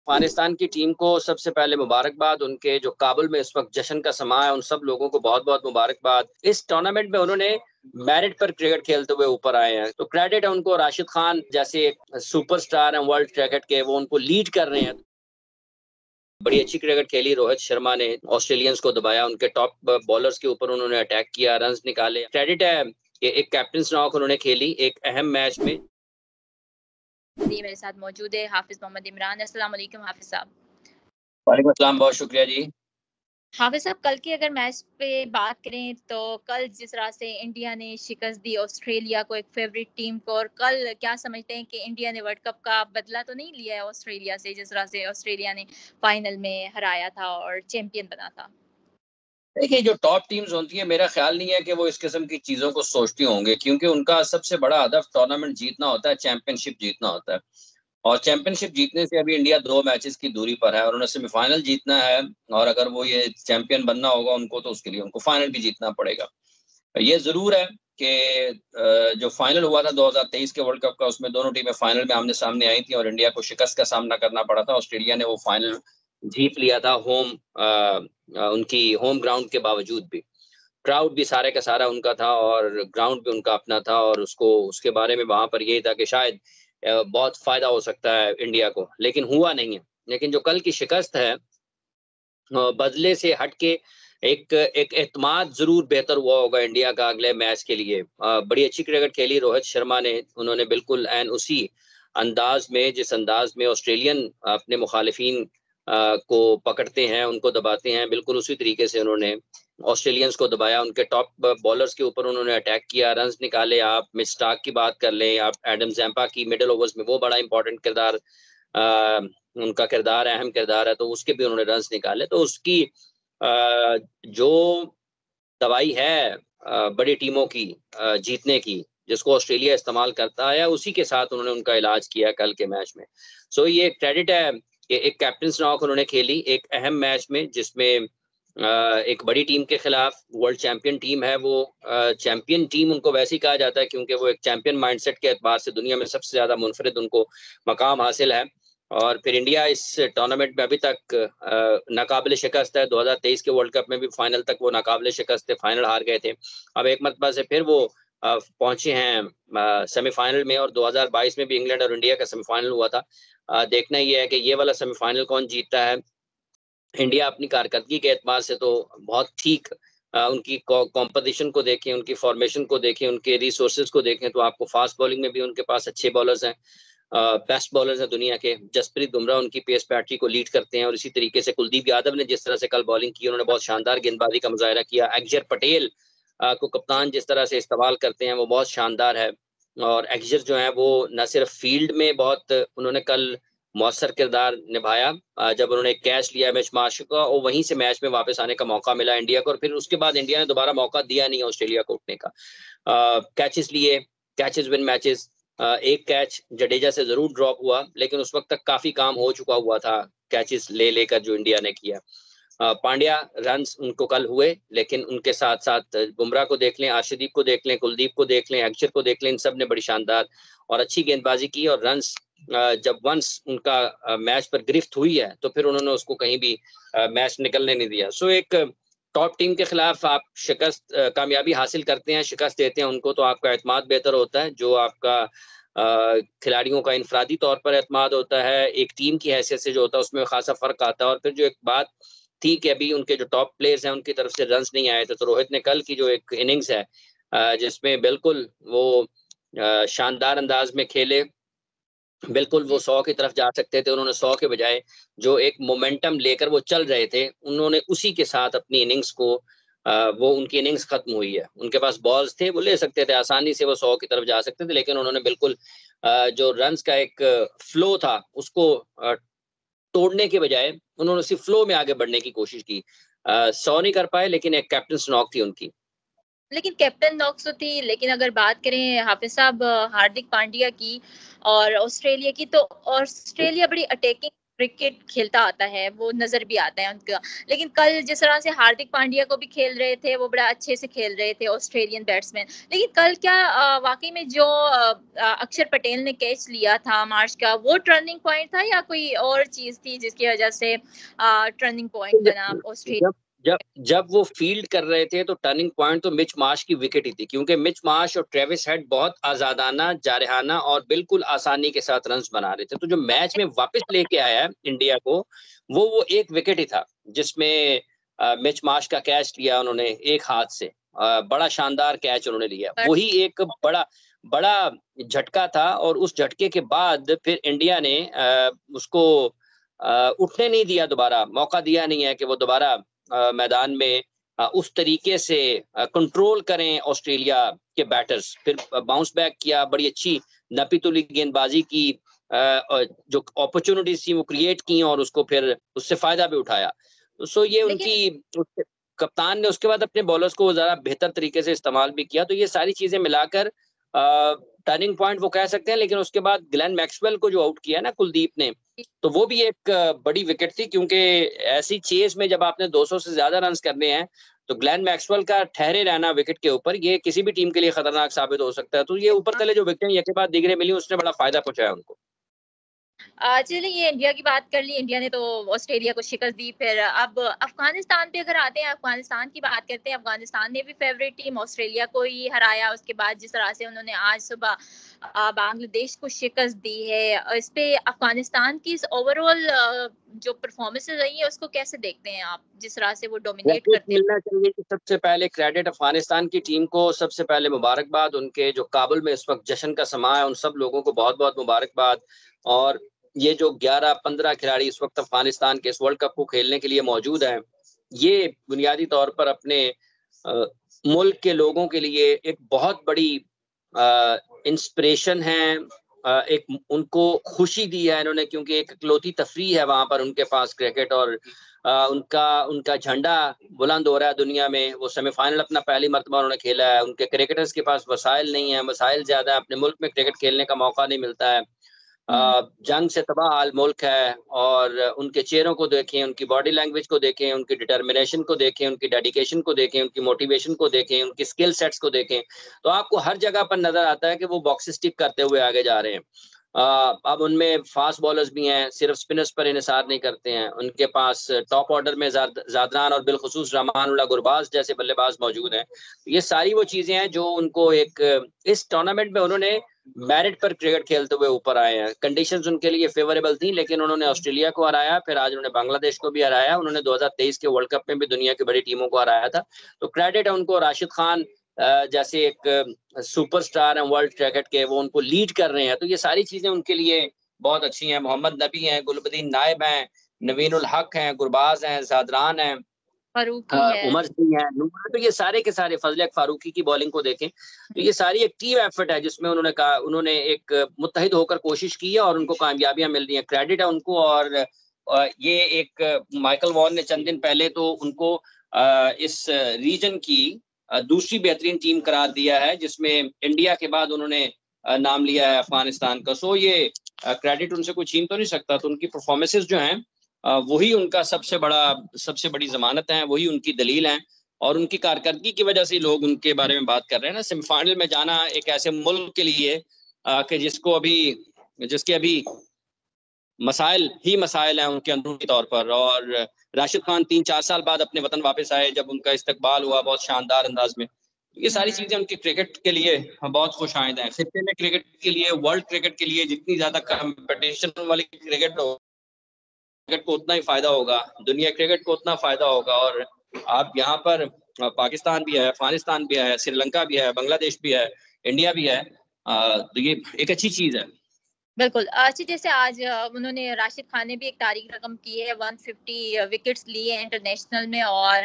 अफगानिस्तान की टीम को सबसे पहले मुबारकबाद। उनके जो काबुल में इस वक्त जश्न का समा है, उन सब लोगों को बहुत बहुत मुबारकबाद। इस टूर्नामेंट में उन्होंने मेरिट पर क्रिकेट खेलते हुए ऊपर आए हैं, तो क्रेडिट है उनको। राशिद खान जैसे एक सुपरस्टार हैं वर्ल्ड क्रिकेट के, वो उनको लीड कर रहे हैं। बड़ी अच्छी क्रिकेट खेली रोहित शर्मा ने, ऑस्ट्रेलियंस को दबाया, उनके टॉप बॉलर्स के ऊपर उन्होंने अटैक किया, रन्स निकाले। क्रेडिट है कि एक कैप्टन नॉक उन्होंने खेली एक अहम मैच में। मेरे साथ मौजूद है हाफिज मोहम्मद इमरान। अस्सलाम वालेकुम हाफिज साहब। वालेकुम अस्सलाम, बहुत शुक्रिया जी। हाफिज साहब, कल की अगर मैच पे बात करें तो कल जिस तरह से इंडिया ने शिकस्त दी ऑस्ट्रेलिया को, एक फेवरेट टीम को, और कल क्या समझते हैं कि इंडिया ने वर्ल्ड कप का बदला तो नहीं लिया है ऑस्ट्रेलिया से, जिस तरह से ऑस्ट्रेलिया ने फाइनल में हराया था और चैंपियन बना था? देखिए, जो टॉप टीम्स होती हैं, मेरा ख्याल नहीं है कि वो इस किस्म की चीज़ों को सोचती होंगी, क्योंकि उनका सबसे बड़ा हदफ टूर्नामेंट जीतना होता है, चैंपियनशिप जीतना होता है। और चैंपियनशिप जीतने से अभी इंडिया 2 मैचेस की दूरी पर है और उन्हें सेमीफाइनल जीतना है, और अगर वो ये चैंपियन बनना होगा उनको, तो उसके लिए उनको फाइनल भी जीतना पड़ेगा। ये ज़रूर है कि जो फाइनल हुआ था 2023 के वर्ल्ड कप का, उसमें दोनों टीमें फाइनल में आमने-सामने आई थी और इंडिया को शिकस्त का सामना करना पड़ा था। ऑस्ट्रेलिया ने वो फाइनल जीत लिया था उनकी होम ग्राउंड के बावजूद भी। क्राउड भी सारे का सारा उनका था और ग्राउंड भी उनका अपना था, और उसके बारे में वहाँ पर यही था कि शायद बहुत फ़ायदा हो सकता है इंडिया को, लेकिन हुआ नहीं है। लेकिन जो कल की शिकस्त है, बदले से हट के एक एक एतमाद ज़रूर बेहतर हुआ होगा इंडिया का अगले मैच के लिए। बड़ी अच्छी क्रिकेट खेली रोहित शर्मा ने, उन्होंने बिल्कुल ऐन उसी अंदाज़ में, जिस अंदाज़ में ऑस्ट्रेलियन अपने मुखालिफिन को पकड़ते हैं, उनको दबाते हैं, बिल्कुल उसी तरीके से उन्होंने ऑस्ट्रेलियंस को दबाया। उनके टॉप बॉलर्स के ऊपर उन्होंने अटैक किया, रन्स निकाले। आप मिच स्टार्क की बात कर लें, आप एडम ज़ैम्पा की मिडल ओवर्स में वो बड़ा इंपॉर्टेंट किरदार, उनका किरदार है, अहम किरदार है, तो उसके भी उन्होंने रन्स निकाले। तो उसकी जो दवाई है बड़ी टीमों की जीतने की, जिसको ऑस्ट्रेलिया इस्तेमाल करता है, उसी के साथ उन्होंने उनका इलाज किया कल के मैच में। सो ये क्रेडिट है कि एक कैप्टन नॉक उन्होंने खेली एक अहम मैच में, जिसमें एक बड़ी टीम के खिलाफ, वर्ल्ड चैंपियन टीम है वो। चैंपियन टीम उनको वैसे ही कहा जाता है क्योंकि वो एक चैंपियन माइंडसेट के एतबार से दुनिया में सबसे ज़्यादा मुनफरिद उनको मकाम हासिल है। और फिर इंडिया इस टूर्नामेंट में अभी तक नाकाबिल शिकस्त है। 2023 के वर्ल्ड कप में भी फाइनल तक वो नाकाबिल शिकस्त थे, फाइनल हार गए थे। अब एक मरतबा से फिर वो पहुंचे हैं सेमीफाइनल में, और 2022 में भी इंग्लैंड और इंडिया का सेमीफाइनल हुआ था। देखना ये है कि ये वाला सेमीफाइनल कौन जीतता है। इंडिया अपनी कारकर्दगी के एतबार से तो बहुत ठीक, उनकी कॉम्पोजिशन को देखें, उनकी फॉर्मेशन को देखें, उनके रिसोर्सेज को देखें, तो आपको फास्ट बॉलिंग में भी उनके पास अच्छे बॉलर्स हैं, बेस्ट बॉलर्स हैं दुनिया के। जसप्रीत बुमराह उनकी पेस पैट्री को लीड करते हैं, और इसी तरीके से कुलदीप यादव ने जिस तरह से कल बॉलिंग की, उन्होंने बहुत शानदार गेंदबाजी का मुजाहरा किया। अक्षर पटेल को कप्तान जिस तरह से इस्तेमाल करते हैं, वो बहुत शानदार है। और अक्षर जो है वो न सिर्फ फील्ड में बहुत उन्होंने कल मौसर किरदार निभाया, जब उन्होंने कैच लिया मैच मार्श का, और वहीं से मैच में वापस आने का मौका मिला इंडिया को, और फिर उसके बाद इंडिया ने दोबारा मौका दिया नहीं ऑस्ट्रेलिया को उठने का। कैचेस लिए, कैचेस विन मैचेस। एक कैच जडेजा से ज़रूर ड्रॉप हुआ, लेकिन उस वक्त तक काफ़ी काम हो चुका हुआ था कैचेस ले लेकर जो इंडिया ने किया। पांड्या रन्स उनको कल हुए, लेकिन उनके साथ-साथ बुमराह को देख लें, अर्शदीप को देख लें, कुलदीप को देख लें, अक्षर को देख लें, इन सब ने बड़ी शानदार और अच्छी गेंदबाजी की, और रन्स जब वंस उनका मैच पर गिरफ्त हुई है, तो फिर उन्होंने उसको कहीं भी मैच निकलने नहीं दिया। सो एक टॉप टीम के खिलाफ आप शिकस्त कामयाबी हासिल करते हैं, शिकस्त देते हैं उनको, तो आपका एतमाद बेहतर होता है। जो आपका खिलाड़ियों का इनफरादी तौर पर एतमाद होता है, एक टीम की हैसियत से जो होता है, उसमें खासा फ़र्क आता है। और फिर जो एक बात थी कि अभी उनके जो टॉप प्लेयर्स हैं, उनकी तरफ से रन्स नहीं आए थे, तो रोहित ने कल की जो एक इनिंग्स है, जिसमें बिल्कुल वो शानदार अंदाज में खेले, बिल्कुल वो 100 की तरफ जा सकते थे, उन्होंने 100 के बजाय जो एक मोमेंटम लेकर वो चल रहे थे, उन्होंने उसी के साथ अपनी इनिंग्स को वो उनकी इनिंग्स खत्म हुई है। उनके पास बॉल्स थे, वो ले सकते थे, आसानी से वो 100 की तरफ जा सकते थे, लेकिन उन्होंने बिल्कुल जो रन्स का एक फ्लो था, उसको तोड़ने के बजाय उन्होंने सिर्फ फ्लो में आगे बढ़ने की कोशिश की। 100 नहीं कर पाए, लेकिन एक कैप्टन्स नॉक थी उनकी। लेकिन कैप्टन नॉक्स तो थी, लेकिन अगर बात करें हाफिज साहब हार्दिक पांड्या की और ऑस्ट्रेलिया की, तो ऑस्ट्रेलिया बड़ी अटैकिंग क्रिकेट खेलता आता है, वो नज़र भी आता है उनका। लेकिन कल जिस तरह से हार्दिक पांड्या को भी खेल रहे थे, वो बड़ा अच्छे से खेल रहे थे ऑस्ट्रेलियन बैट्समैन। लेकिन कल क्या वाक़ई में जो अक्षर पटेल ने कैच लिया था मार्श का, वो टर्निंग पॉइंट था या कोई और चीज़ थी जिसकी वजह से टर्निंग पॉइंट बना ऑस्ट्रेलिया? जब जब जब वो फील्ड कर रहे थे तो टर्निंग पॉइंट तो मिच मार्श की विकेट ही थी, क्योंकि मिच मार्श और ट्रेविस हेड बहुत आजादाना, जारहाना और बिल्कुल आसानी के साथ रन्स बना रहे थे। तो जो मैच में वापस लेके आया इंडिया को, वो एक विकेट ही था, जिसमें मिच मार्श का कैच लिया उन्होंने एक हाथ से। बड़ा शानदार कैच उन्होंने लिया, वही एक बड़ा बड़ा झटका था। और उस झटके के बाद फिर इंडिया ने उसको उठने नहीं दिया, दोबारा मौका दिया नहीं है कि वो दोबारा मैदान में उस तरीके से कंट्रोल करें ऑस्ट्रेलिया के बैटर्स। फिर बाउंस बैक किया, बड़ी अच्छी नपी-तुली गेंदबाजी की, जो अपॉर्चुनिटीज थी वो क्रिएट की और उसको फिर उससे फायदा भी उठाया। सो ये लेकिन उनकी कप्तान ने उसके बाद अपने बॉलर्स को ज़्यादा बेहतर तरीके से इस्तेमाल भी किया। तो ये सारी चीजें मिलाकर टर्निंग पॉइंट वो कह सकते हैं। लेकिन उसके बाद ग्लेन मैक्सवेल को जो आउट किया ना कुलदीप ने, तो वो भी एक बड़ी विकेट थी, क्योंकि ऐसी चेज में जब आपने 200 से ज्यादा रन्स करने हैं, तो ग्लेन मैक्सवेल का ठहरे रहना विकेट के ऊपर ये किसी भी टीम के लिए खतरनाक साबित हो सकता है। तो ये ऊपर तले जो विकेट एक के बाद दिगरे मिली, उसने बड़ा फायदा पहुंचाया उनको। चलिए ये इंडिया की बात कर ली, इंडिया ने तो ऑस्ट्रेलिया को शिकस्त दी। फिर अब अफगानिस्तान पे अगर आते हैं, अफगानिस्तान की बात करते हैं। अफगानिस्तान ने भी फेवरेट टीम ऑस्ट्रेलिया को ही हराया। उसके बाद जिस तरह से उन्होंने आज सुबह बांग्लादेश को शिकस्त दी है, इस पे अफगानिस्तान की ओवरऑल जो परफॉर्मेंसेज रही है उसको कैसे देखते हैं आप, जिस तरह से वो डोमिनेट क्रेडिट करते हैं? मिलना चाहिए कि सबसे पहले क्रेडिट अफगानिस्तान की टीम को, सबसे पहले मुबारकबाद। उनके जो काबुल में इस वक्त जश्न का समा है, उन सब लोगों को बहुत बहुत मुबारकबाद। और ये जो 11-15 खिलाड़ी इस वक्त अफगानिस्तान के इस वर्ल्ड कप को खेलने के लिए मौजूद हैं, ये बुनियादी तौर पर अपने मुल्क के लोगों के लिए एक बहुत बड़ी इंस्पिरेशन है। एक उनको खुशी दी है इन्होंने, क्योंकि एक इकलौती तफरीह है वहां पर उनके पास क्रिकेट। और उनका उनका झंडा बुलंद हो रहा है दुनिया में। वो सेमीफाइनल अपना पहली मर्तबा उन्होंने खेला है। उनके क्रिकेटर्स के पास वसाइल नहीं है, वसाइल ज्यादा है, अपने मुल्क में क्रिकेट खेलने का मौका नहीं मिलता है। जंग से तबाह हाल मुल्क है। और उनके चेहरों को देखें, उनकी बॉडी लैंग्वेज को देखें, उनकी डिटर्मिनेशन को देखें, उनकी डेडिकेशन को देखें, उनकी मोटिवेशन को देखें, उनकी स्किल सेट्स को देखें, तो आपको हर जगह पर नजर आता है कि वो बॉक्सेस टिक करते हुए आगे जा रहे हैं। अब उनमें फास्ट बॉलर्स भी हैं, सिर्फ स्पिनर्स पर इन्हिसार नहीं करते हैं। उनके पास टॉप ऑर्डर में जादरान और बिलखुसूस रहमानुल्लाह गुरबाज जैसे बल्लेबाज मौजूद हैं। ये सारी वो चीजें हैं जो उनको एक इस टूर्नामेंट में उन्होंने मेरिट पर क्रिकेट खेलते हुए ऊपर आए हैं। कंडीशंस उनके लिए फेवरेबल थी, लेकिन उन्होंने ऑस्ट्रेलिया को हराया, फिर आज उन्होंने बांग्लादेश को भी हराया, उन्होंने 2023 के वर्ल्ड कप में भी दुनिया की बड़ी टीमों को हराया था। तो क्रेडिट है उनको। राशिद खान जैसे एक सुपरस्टार हैं वर्ल्ड क्रिकेट के, वो उनको लीड कर रहे हैं। तो ये सारी चीजें उनके लिए बहुत अच्छी हैं। मोहम्मद नबी हैं, गुलबदीन नायब हैं, नवीन-उल-हक हैं, गुरबाज हैं, जादरान हैं, फारूकी है। उमर सिंह है, नूर है। तो ये सारे के सारे, फजल फारूकी की बॉलिंग को देखें, तो ये सारी एक टीम एफर्ट है, जिसमें उन्होंने कहा, उन्होंने एक मुत्तहिद होकर कोशिश की है और उनको कामयाबियां मिल रही हैं। क्रेडिट है उनको। और ये एक माइकल वॉन ने चंद दिन पहले तो उनको इस रीजन की दूसरी बेहतरीन टीम करार दिया है, जिसमें इंडिया के बाद उन्होंने नाम लिया है अफगानिस्तान का। सो ये क्रेडिट उनसे कोई छीन तो नहीं सकता। तो उनकी परफॉर्मेंसेज जो हैं, वही उनका सबसे बड़ी जमानत है, वही उनकी दलील है। और उनकी कारकर्दगी की वजह से लोग उनके बारे में बात कर रहे हैं ना। सेमीफाइनल में जाना एक ऐसे मुल्क के लिए कि जिसके अभी मसाइल ही मसाइल हैं उनके अंदरूनी तौर पर। और राशिद खान 3-4 साल बाद अपने वतन वापस आए, जब उनका इस्तकबाल हुआ बहुत शानदार अंदाज में। ये सारी चीजें उनके क्रिकेट के लिए बहुत खुशाइंद हैं। खित्ते में क्रिकेट के लिए, वर्ल्ड क्रिकेट के लिए जितनी ज्यादा कंपटीशन वाली क्रिकेट हो, क्रिकेट को उतना ही फायदा होगा, दुनिया क्रिकेट को उतना फायदा होगा। और आप यहाँ पर पाकिस्तान भी है, अफगानिस्तान भी है, श्रीलंका भी है, बांग्लादेश भी है, इंडिया भी है। तो ये एक अच्छी चीज है। बिल्कुल। अच्छा, जैसे आज उन्होंने राशिद खान ने भी एक तारीख रकम की है, 150 विकेट्स लिए हैं इंटरनेशनल में और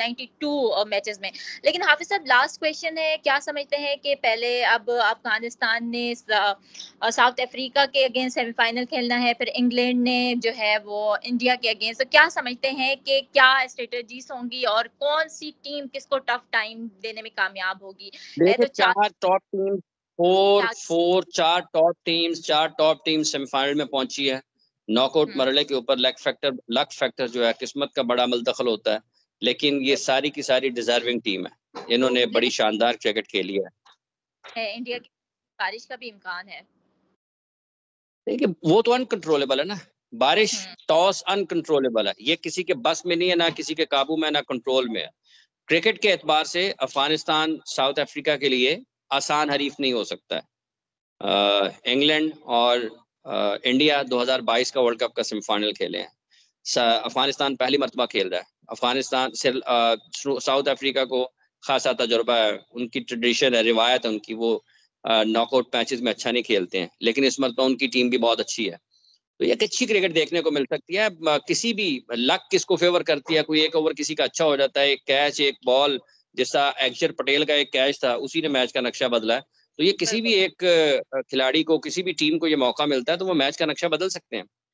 92 मैचेस में। लेकिन हाफिज साहब, लास्ट क्वेश्चन है, क्या समझते हैं कि पहले अब अफगानिस्तान ने साउथ अफ्रीका के अगेंस्ट सेमीफाइनल खेलना है, फिर इंग्लैंड ने जो है वो इंडिया के अगेंस्ट, तो क्या समझते हैं कि क्या स्ट्रेटजीज होंगी और कौन सी टीम किसको टफ टाइम देने में कामयाब होगी? है देखिए, तो चार चार टॉप टीम, फोर चार फोर चार टॉप टीम्स सेमीफाइनल में पहुंची है। नॉकआउट मरहले के ऊपर लक फैक्टर जो है, किस्मत का बड़ा अमल दखल होता है, लेकिन ये सारी की सारी डिजर्विंग टीम है, इन्होंने बड़ी शानदार क्रिकेट खेली है। इंडिया की बारिश का भी इम्कान है। देखिए वो तो अनकंट्रोलेबल है ना, बारिश टॉस अनकंट्रोलेबल है, ये किसी के बस में नहीं है, ना किसी के काबू में, ना कंट्रोल में है। क्रिकेट के एतबार से अफगानिस्तान साउथ अफ्रीका के लिए आसान हरीफ नहीं हो सकता है। इंग्लैंड और इंडिया 2022 का वर्ल्ड कप का सेमीफाइनल खेले हैं, अफगानिस्तान पहली मरतबा खेल रहा है। अफगानिस्तान से साउथ अफ्रीका को खासा तजुर्बा है, उनकी ट्रेडिशन है, रिवायत है उनकी, वो नॉकआउट मैचेस में अच्छा नहीं खेलते हैं, लेकिन इस मरतबा उनकी टीम भी बहुत अच्छी है, तो एक अच्छी क्रिकेट देखने को मिल सकती है। किसी भी लक किसको फेवर करती है, कोई एक ओवर किसी का अच्छा हो जाता है, एक कैच एक बॉल, जैसा अक्षर पटेल का एक कैच था उसी ने मैच का नक्शा बदला है, तो ये किसी भी एक खिलाड़ी को, किसी भी टीम को ये मौका मिलता है तो वो मैच का नक्शा बदल सकते हैं।